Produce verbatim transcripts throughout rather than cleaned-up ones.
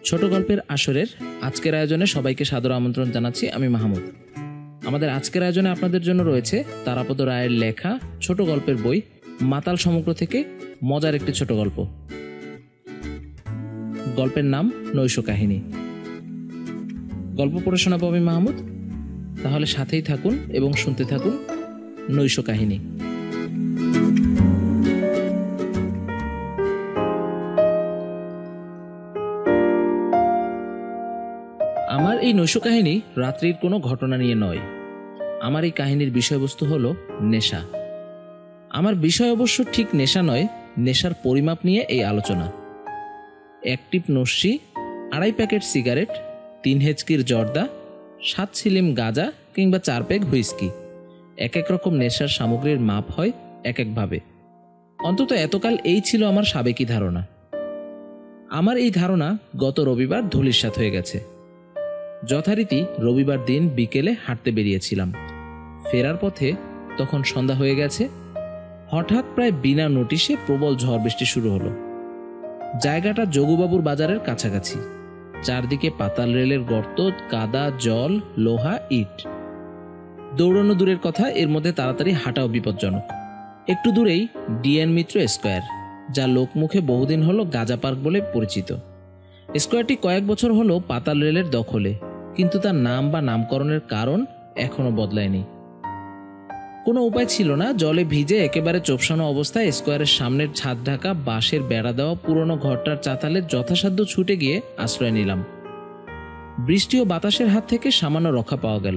ছোট গল্পের আসরের আজকের আয়োজনে সবাইকে সাদর আমন্ত্রণ জানাচ্ছি। আমি মাহমুদ। আমাদের আজকের আয়োজনে আপনাদের জন্য রয়েছে তারাপদ রায়ের লেখা ছোট গল্পের বই মাতাল সমগ্র থেকে মজার একটি ছোট গল্প। গল্পের নাম নৈশ কাহিনী। গল্প পড়ে শোনাবো আমি মাহমুদ। তাহলে সাথেই থাকুন এবং শুনতে থাকুন নৈশ কাহিনী। আমার এই নৈশ কাহিনী রাত্রির কোনো ঘটনা নিয়ে নয়। আমার এই কাহিনীর বিষয়বস্তু হলো নেশা। আমার বিষয় অবশ্য ঠিক নেশা নয়, নেশার পরিমাপ নিয়ে এই আলোচনা। এক টিপ নস্যি, আড়াই প্যাকেট সিগারেট, তিন হেচকির জর্দা, সাত ছিলিম গাঁজা কিংবা চার প্যাক হুইস্কি, এক এক রকম নেশার সামগ্রীর মাপ হয় এক একভাবে। অন্তত এতকাল এই ছিল আমার সাবেকি ধারণা। আমার এই ধারণা গত রবিবার ধূলিসাৎ হয়ে গেছে। যথারীতি রবিবার দিন বিকেলে হাঁটতে বেরিয়েছিলাম। ফেরার পথে তখন সন্ধ্যা হয়ে গেছে। হঠাৎ প্রায় বিনা নোটিশে প্রবল ঝড় বৃষ্টি শুরু হলো। জায়গাটা যোগুবাবুর বাজারের কাছাকাছি। চারদিকে পাতাল রেলের গর্ত, কাদা, জল, লোহা, ইট। দৌড়ানো দূরের কথা, এর মধ্যে তাড়াতাড়ি হাঁটাও বিপজ্জনক। একটু দূরেই ডিএন মিত্র স্কোয়ার, যা লোকমুখে বহুদিন হলো গাজা পার্ক বলে পরিচিত। স্কোয়ারটি কয়েক বছর হলো পাতাল রেলের দখলে, কিন্তু তার নাম বা নামকরণের কারণ এখনো বদলায়নি। কোনো উপায় ছিল না। জলে ভিজে একেবারে চোপসানো অবস্থায় স্কোয়ারের সামনের ছাদ ঢাকা বাঁশের বেড়া দেওয়া পুরনো ঘরটার চাতালে যথাসাধ্য ছুটে গিয়ে আশ্রয় নিলাম। বৃষ্টি ও বাতাসের হাত থেকে সামান্য রক্ষা পাওয়া গেল।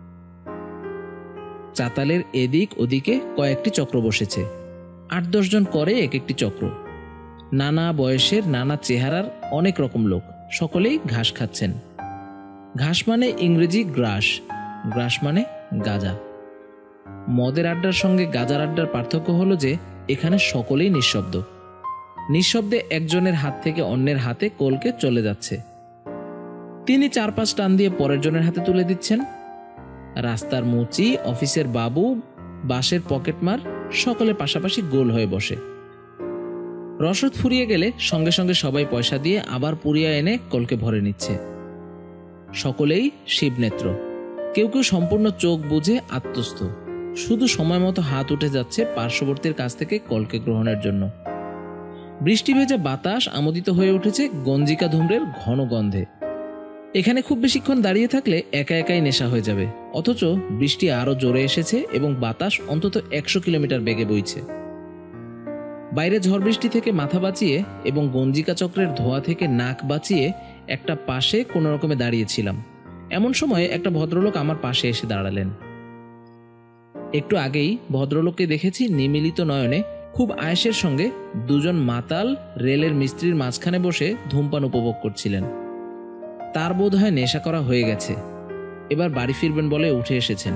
চাতালের এদিক ওদিকে কয়েকটি চক্র বসেছে। আট দশজন করে এক একটি চক্র। নানা বয়সের, নানা চেহারার অনেক রকম লোক, সকলেই ঘাস খাচ্ছেন। ঘাস মানে ইংরেজি গ্রাস, গ্রাস মানে গাঁজা। মদের আড্ডার সঙ্গে গাঁজার আড্ডার পার্থক্য হলো যে এখানে সকলেই নিঃশব্দ। নিঃশব্দে একজনের হাত থেকে অন্যের হাতে কলকে চলে যাচ্ছে। তিনি চার পাঁচ টান দিয়ে পরের জনের হাতে তুলে দিচ্ছেন। রাস্তার মুচি, অফিসের বাবু, বাঁশের পকেটমার সকলে পাশাপাশি গোল হয়ে বসে। রসদ ফুরিয়ে গেলে সঙ্গে সঙ্গে সবাই পয়সা দিয়ে আবার পুড়িয়া এনে কলকে ভরে নিচ্ছে। সকলেই শিবনেত্র। কেউ কেউ সম্পূর্ণ চোখ বুঝে আত্মস্থ। শুধু সময় মতো হাত উঠে যাচ্ছে পার্শ্ববর্তীর কাছ থেকে কলকে গ্রহণের জন্য। বৃষ্টি ভেজা বাতাস আমোদিত হয়ে উঠেছে গঞ্জিকা ধূম্রের ঘন গন্ধে। এখানে খুব বেশিক্ষণ দাঁড়িয়ে থাকলে একা একাই নেশা হয়ে যাবে। অথচ বৃষ্টি আরো জোরে এসেছে এবং বাতাস অন্তত একশো কিলোমিটার বেগে বইছে। বাইরে ঝড় বৃষ্টি থেকে মাথা বাঁচিয়ে এবং গঞ্জিকা চক্রের ধোঁয়া থেকে নাক বাঁচিয়ে একটা পাশে কোনো রকমে দাঁড়িয়েছিলাম। এমন সময় একটা ভদ্রলোক আমার পাশে এসে দাঁড়ালেন। একটু আগেই ভদ্রলোককে দেখেছি নিমিলিত নয়নে খুব আয়েসের সঙ্গে দুজন মাতাল রেলের মিস্ত্রির মাঝখানে বসে ধূমপান উপভোগ করছিলেন। তার বোধ হয় নেশা করা হয়ে গেছে। এবার বাড়ি ফিরবেন বলে উঠে এসেছেন।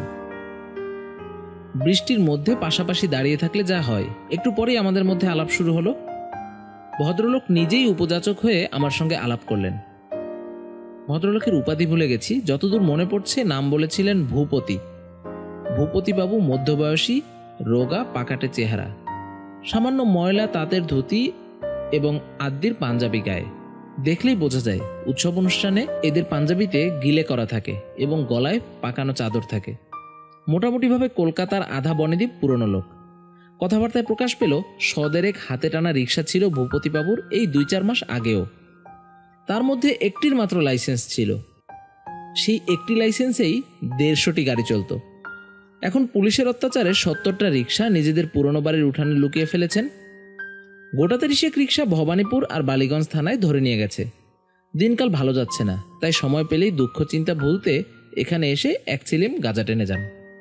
বৃষ্টির মধ্যে পাশাপাশি দাঁড়িয়ে থাকলে যা হয়, একটু পরেই আমাদের মধ্যে আলাপ শুরু হলো। ভদ্রলোক নিজেই উপযাচক হয়ে আমার সঙ্গে আলাপ করলেন। ভদ্রলোকের উপাধি ভুলে গেছি, যতদূর মনে পড়ছে নাম বলেছিলেন ভূপতি। ভূপতিবাবু মধ্যবয়সী, রোগা, পাকাটে চেহারা, সামান্য ময়লা তাঁতের ধুতি এবং আদ্যির পাঞ্জাবি গায়ে। দেখলেই বোঝা যায় উৎসব অনুষ্ঠানে এদের পাঞ্জাবিতে গিলে করা থাকে এবং গলায় পাকানো চাদর থাকে। মোটামুটিভাবে কলকাতার আধা বনেদ্বীপ পুরনো লোক। কথাবার্তায় প্রকাশ পেল সদেরেক হাতে টানা রিক্সা ছিল ভূপতিবাবুর এই দুই চার মাস আগেও। তার মধ্যে একটির মাত্র লাইসেন্স ছিল। সেই একটি লাইসেন্সেই দেড়শোটি গাড়ি চলত। এখন পুলিশের অত্যাচারে সত্তরটা রিক্সা নিজেদের পুরনো বাড়ির উঠানে লুকিয়ে ফেলেছেন। গোটা তিরিশেক রিক্সা ভবানীপুর আর বালিগঞ্জ থানায় ধরে নিয়ে গেছে। দিনকাল ভালো যাচ্ছে না, তাই সময় পেলেই দুঃখ চিন্তা ভুলতে এখানে এসে এক চিলিম গাঁজা টেনে যান।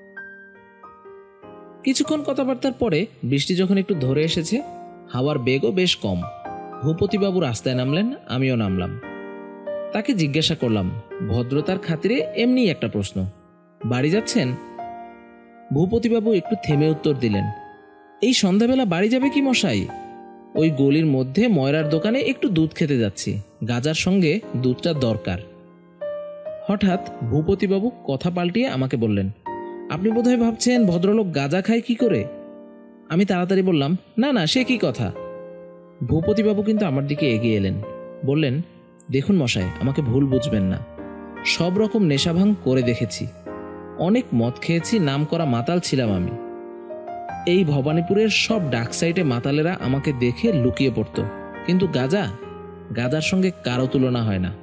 কিছুক্ষণ কথাবার্তার পরে বৃষ্টি যখন একটু ধরে এসেছে, হাওয়ার বেগও বেশ কম, ভূপতিবাবু রাস্তায় নামলেন, আমিও নামলাম। তাকে জিজ্ঞাসা করলাম ভদ্রতার খাতিরে এমনি একটা প্রশ্ন, বাড়ি যাচ্ছেন? ভূপতিবাবু একটু থেমে উত্তর দিলেন, এই সন্ধ্যাবেলা বাড়ি যাবে কি মশাই? ওই গলির মধ্যে ময়রার দোকানে একটু দুধ খেতে যাচ্ছি, গাজার সঙ্গে দুধটা দরকার। হঠাৎ ভূপতিবাবু কথা পাল্টিয়ে আমাকে বললেন, আপনি বোধহয় ভাবছেন ভদ্রলোক গাঁজা খায় কি করে? আমি তাড়াতাড়ি বললাম, না না, সে কি কথা। ভূপতিবাবু কিন্তু আমার দিকে এগিয়ে এলেন, বললেন, দেখুন মশাই, আমাকে ভুল বুঝবেন না, সব রকম নেশাভাং করে দেখেছি, অনেক মদ খেয়েছি, নাম করা মাতাল ছিলাম আমি। এই ভবানীপুরের সব ডাক সাইটে মাতালেরা আমাকে দেখে লুকিয়ে পড়তো, কিন্তু গাঁজা গাঁজার সঙ্গে কারো তুলনা হয় না।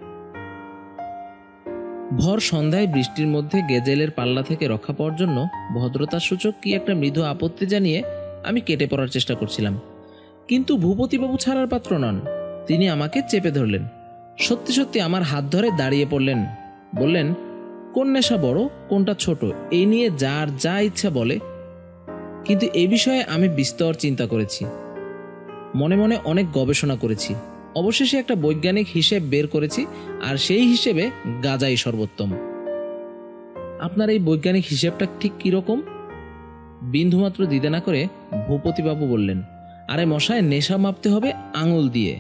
ভর সন্ধ্যায় বৃষ্টির মধ্যে গেজেলের পাল্লা থেকে রক্ষা পাওয়ার জন্য ভদ্রতার সূচক কি একটা মৃদু আপত্তি জানিয়ে আমি কেটে পড়ার চেষ্টা করছিলাম, কিন্তু ভূপতিবাবু ছাড়ার পাত্র নন। তিনি আমাকে চেপে ধরলেন, সত্যি সত্যি আমার হাত ধরে দাঁড়িয়ে পড়লেন, বললেন, কোন নেশা বড়, কোনটা ছোট, এই নিয়ে যার যা ইচ্ছা বলে। কিন্তু এই বিষয়ে আমি বিস্তর চিন্তা করেছি, মনে মনে অনেক গবেষণা করেছি, অবশেষে একটা বৈজ্ঞানিক হিসেব বের করেছি, আর সেই হিসেবে গাঁজাই সর্বোত্তম। আপনার এই বৈজ্ঞানিক হিসেবটা ঠিক কিরকম? বিন্দুমাত্র দ্বিধা না করে ভূপতিবাবু বললেন, আরে মশাই, নেশা মাপতে হবে আঙুল দিয়ে।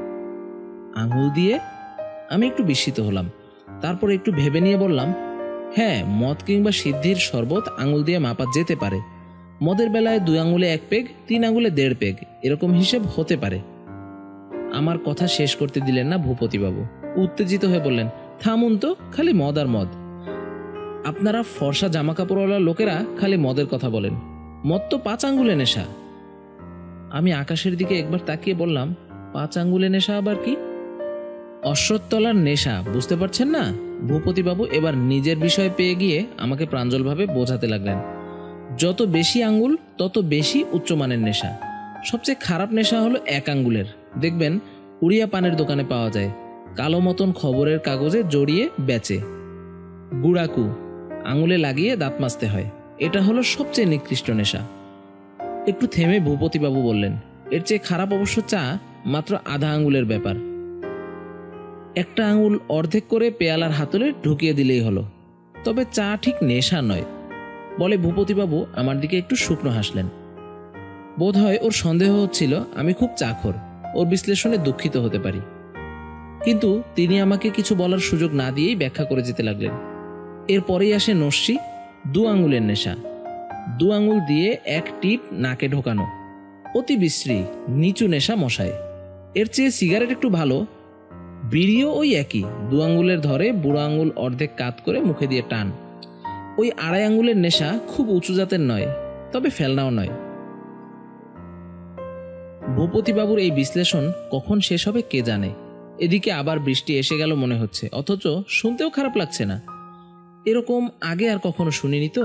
আঙুল দিয়ে? আমি একটু বিস্মিত হলাম, তারপর একটু ভেবে নিয়ে বললাম, হ্যাঁ, মদ কিংবা সিদ্ধির শরবত আঙুল দিয়ে মাপা যেতে পারে। মদের বেলায় দুই আঙুলে এক পেগ, তিন আঙুলে দেড় পেগ, এরকম হিসেব হতে পারে। আমার কথা শেষ করতে দিলেন না ভূপতিবাবু, উত্তেজিত হয়ে বললেন, থামুন তো, খালি মদ আর মদ। আপনারা ফর্সা জামা কাপড়ওয়ালা লোকেরা খালি মদের কথা বলেন, মদ তো পাঁচ আঙ্গুলে নেশা। আমি আকাশের দিকে একবার তাকিয়ে বললাম, পাঁচ আঙ্গুলে নেশা আবার কি? অশ্বত্থতলার নেশা, বুঝতে পারছেন না? ভূপতিবাবু এবার নিজের বিষয় পেয়ে গিয়ে আমাকে প্রাঞ্জলভাবে বোঝাতে লাগলেন, যত বেশি আঙ্গুল তত বেশি উচ্চমানের নেশা। সবচেয়ে খারাপ নেশা হলো এক আঙ্গুলের, দেখবেন উড়িয়া পানের দোকানে পাওয়া যায়, কালো মতন খবরের কাগজে জড়িয়ে বেচে। গুড়াকু আঙুলে লাগিয়ে দাঁত মাজতে হয়, এটা হলো সবচেয়ে নিকৃষ্ট নেশা। একটু থেমে ভূপতিবাবু বললেন, এর চেয়ে খারাপ অবশ্য চা, মাত্র আধা আঙ্গুলের ব্যাপার। একটা আঙুল অর্ধেক করে পেয়ালার হাতলে ঢুকিয়ে দিলেই হলো। তবে চা ঠিক নেশা নয়, বলে ভূপতিবাবু আমার দিকে একটু শুকনো হাসলেন। বোধ হয় ওর সন্দেহ হচ্ছিল আমি খুব চাখর, ওর বিশ্লেষণে দুঃখিত হতে পারি। কিন্তু তিনি আমাকে কিছু বলার সুযোগ না দিয়েই ব্যাখ্যা করে যেতে লাগলেন। এরপরেই আসে নস্যি, দু আঙুলের নেশা। দু আঙুল দিয়ে এক টিপ নাকে ঢোকানো, অতি বিশ্রী নিচু নেশা মশায়। এর চেয়ে সিগারেট একটু ভালো। বিড়িও ওই একই, দু আঙুলের ধরে, বুড়ো আঙুল অর্ধেক কাত করে মুখে দিয়ে টান। ওই আড়াই আঙুলের নেশা খুব উঁচু জাতের নয়, তবে ফেলনাও নয়। ভূপতিবাবুর এই বিশ্লেষণ কখন শেষ হবে কে জানে। এদিকে আবার বৃষ্টি এসে গেল মনে হচ্ছে, অথচ শুনতেও খারাপ লাগছে না। এরকম আগে আর কখনো শুনিনি তো।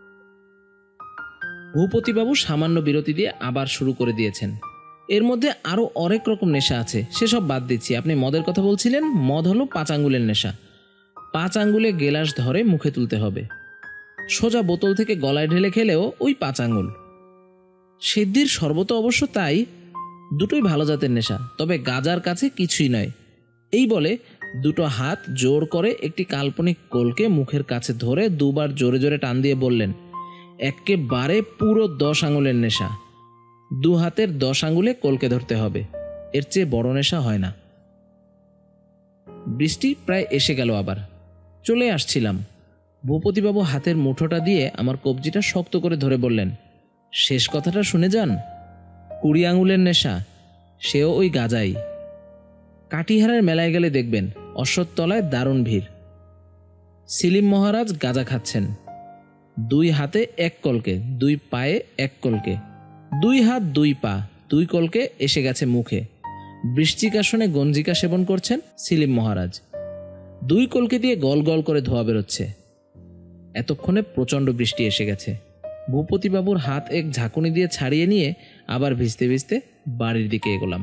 ভূপতিবাবু সামান্য বিরতি দিয়ে আবার শুরু করে দিয়েছেন, এর মধ্যে আরো অনেক রকম নেশা আছে, সেসব বাদ দিচ্ছি। আপনি মদের কথা বলছিলেন, মদ হলো পাঁচ আঙ্গুলের নেশা। পাঁচ আঙ্গুলে গেলাস ধরে মুখে তুলতে হবে, সোজা বোতল থেকে গলায় ঢেলে খেলেও ওই পাঁচ আঙ্গুল। সিদ্ধির শরবত অবশ্য তাই, দুটোই ভালো জাতের নেশা, তবে গাজার কাছে কিছুই নয়। এই বলে দুটো হাত জোর করে একটি কাল্পনিক কোলকে মুখের কাছে ধরে দুবার জোরে জোরে টান দিয়ে বললেন, একেবারে পুরো দশ আঙুলের নেশা। দু হাতের দশ আঙুলে কোলকে ধরতে হবে, এর চেয়ে বড় নেশা হয় না। বৃষ্টি প্রায় এসে গেল, আবার চলে আসছিলাম। ভূপতিবাবু হাতের মুঠোটা দিয়ে আমার কবজিটা শক্ত করে ধরে বললেন, শেষ কথাটা শুনে যান। কুড়ি আঙুলের নেশা, সেও ওই গাজাই। কাটিহারের মেলায় গেলে দেখবেন অশ্বত্থতলায় দারুণ ভিড়। সিলিম মহারাজ গাজা খাচ্ছেন, দুই হাতে এক কলকে, দুই পায়ে এক কলকে, দুই হাত দুই পা দুই কলকে এসে গেছে মুখে। বৃশ্চিকাসনে গঞ্জিকা সেবন করছেন সিলিম মহারাজ, দুই কলকে দিয়ে গল গল করে ধোয়া বেরোচ্ছে। এতক্ষণে প্রচণ্ড বৃষ্টি এসে গেছে। ভূপতিবাবুর হাত এক ঝাঁকুনি দিয়ে ছাড়িয়ে নিয়ে আবার ভিজতে ভিজতে বাড়ির দিকে এগোলাম।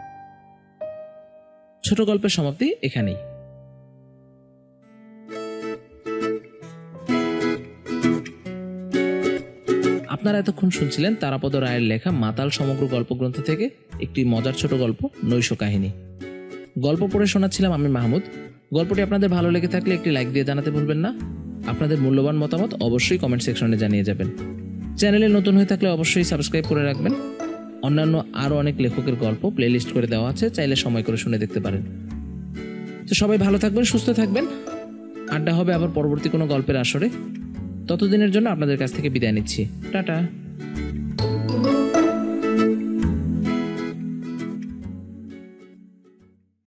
ছোট গল্পের সমাপ্তি এখানেই। আপনারা এতক্ষণ শুনছিলেন তারাপদ রায়ের লেখা মাতাল সমগ্র গল্পগ্রন্থ থেকে একটি মজার ছোট গল্প, নৈশ কাহিনী। গল্প পড়ে শোনাচ্ছিলাম আমি মাহমুদ। গল্পটি আপনাদের ভালো লেগে থাকলে একটি লাইক দিয়ে জানাতে ভুলবেন না। আপনাদের মূল্যবান মতামত অবশ্যই কমেন্ট সেকশনে জানিয়ে যাবেন। চ্যানেলে নতুন হয়ে থাকলে অবশ্যই সাবস্ক্রাইব করে রাখবেন। অন্যান্য আরও অনেক লেখকের গল্প প্লেলিস্ট করে দেওয়া আছে, চাইলে সময় করে শুনে দেখতে পারেন। তো সবাই ভালো থাকবেন, সুস্থ থাকবেন। আড্ডা হবে আবার পরবর্তী কোনো গল্পের আসরে। ততদিনের জন্য আপনাদের কাছ থেকে বিদায় নিচ্ছি। টাটা।